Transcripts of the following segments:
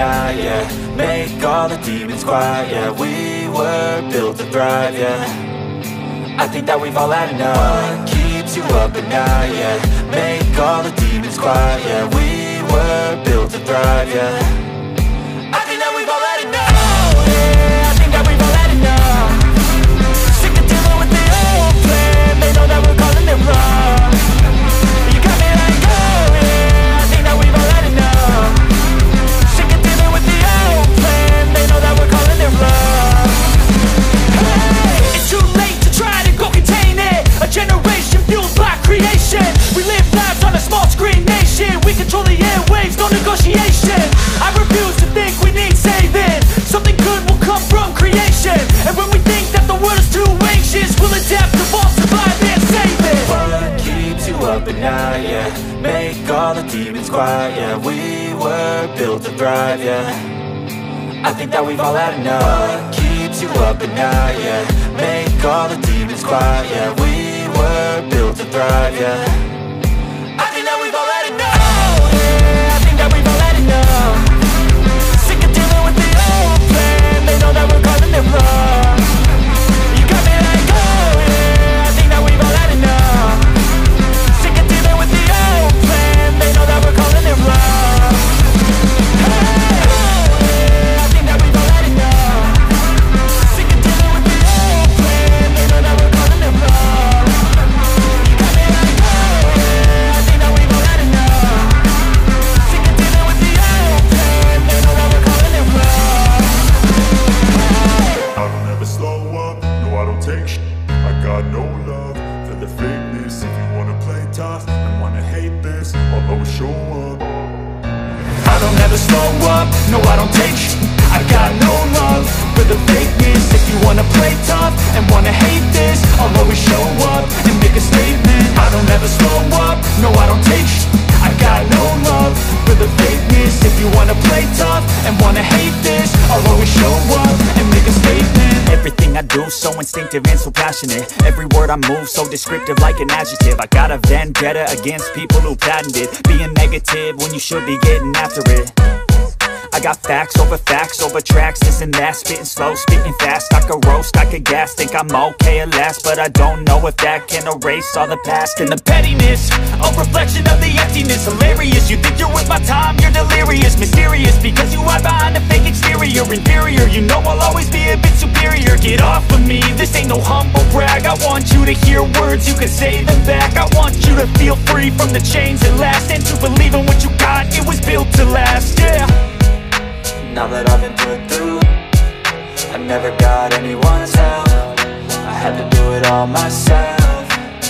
night, yeah. Make all the demons quiet, yeah. We were built to thrive, yeah. I think that we've all had enough. What keeps you up at night, yeah. Make all the demons quiet, yeah. We were built to thrive, yeah. I think that we've all had enough. Oh yeah, I think that we've all had enough. Sick of dealing with the old plan. They know that we're calling it wrong. You got me like, oh yeah, I think that we've all had enough. Sick of dealing with the old plan. They know that we're calling it wrong. Hey, it's too late to try to go contain it. A generation fueled by creation. We live lives on a small screen nation. We control the airwaves, no negotiation. I refuse to think we need saving. Something good will come from creation. And when we think that the world is too anxious, we'll adapt, evolve, survive and save it. What keeps you up at night, yeah. Make all the demons quiet, yeah. We were built to thrive, yeah. I think that we've all had enough. What keeps you up at night, yeah. Make all the demons quiet, yeah. We were built to thrive, yeah. I think that we've all had enough. Oh yeah, I think that we've all had enough. Sick of dealing with the old plan. They know that we're calling it wrong. You got me like, oh yeah, I think that we've all had enough. Sick of dealing with the old plan. They know that we're calling it wrong. Hey, oh yeah, I think that we've all had enough. Sick of dealing with the old plan. They know that we're calling it wrong. You got me like, oh yeah, I think that we've all had enough. Sick of dealing with the old plan. They know that we're calling it wrong. I don't ever slow up, no I don't take shit. I got no love for the fakeness. If you wanna play tough and wanna hate this, I'll always show up. I don't ever slow up, no I don't take shit. I got no love for the fakeness. If you wanna play tough and wanna hate this, I'll always show up and make a statement. I don't ever slow up, no I don't take shit. I got no love for the fakeness. If you wanna play tough and wanna hate this, I'll always show up and make a statement. Everything I do so instinctive and so passionate. Every word I move so descriptive like an adjective. I got a vendetta against people who patented being negative when you should be getting after it. I got facts over tracks, this and that. Spitting slow, spitting fast. I could roast, I could gas. Think I'm okay at last, but I don't know if that can erase all the past. And the pettiness, a reflection of the emptiness. Hilarious, you think you're worth my time, you're delirious. Mysterious, because you hide behind a fake exterior. Inferior, you know I'll always be a bit superior. Get off of me, this ain't no humble brag. I want you to hear words, you can say them back. I want you to feel free from the chains that last, and to believe in what you got, it was built to last, yeah. Now that I've been put through, I never got anyone's help. I had to do it all myself.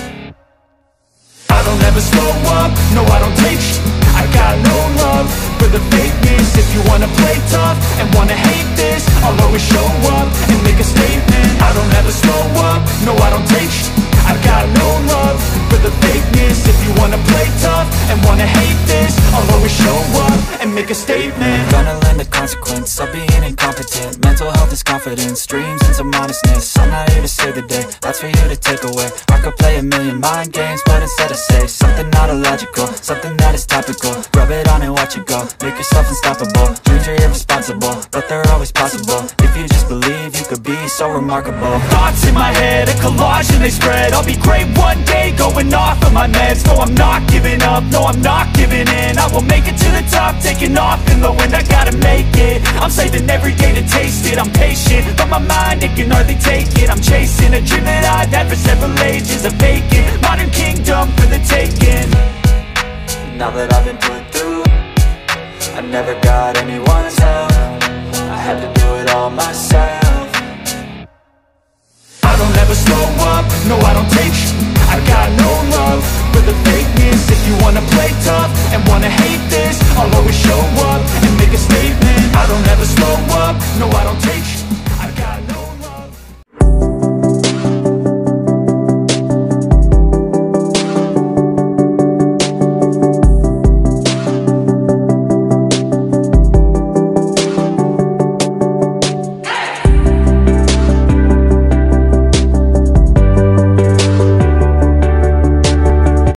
I don't ever slow up, no I don't take shit. I got no love for the fakeness. If you wanna play tough and wanna hate this, I'll always show up and make a statement. I don't ever slow up, no I don't take shit. I got no love for the fakeness. If you wanna play tough and wanna hate this, I'll always show up and make a statement. Gonna learn the consequence of being incompetent. Mental health is confidence, dreams and some honestness. I'm not here to save the day, that's for you to take away. I could play a million mind games, but instead I say something not illogical, something that is topical. Rub it on and watch it go, make yourself unstoppable. Dreams are irresponsible, but they're always possible. If you just believe, you could be so remarkable. Thoughts in my head, a collage and they spread. I'll be great one day, going off of my meds. No, I'm not giving up, no, I'm not giving in. I will make it to the top, taking off in the wind. I gotta make it, I'm saving every day to taste it. I'm patient, but my mind, it can hardly take it. I'm chasing a dream that I've had for several ages. A vacant, modern kingdom for the taking. Now that I've been put through, I never got anyone's help. I had to do it all myself. I don't ever slow up, no I don't take shit. I got no love for the fakeness. If you wanna play tough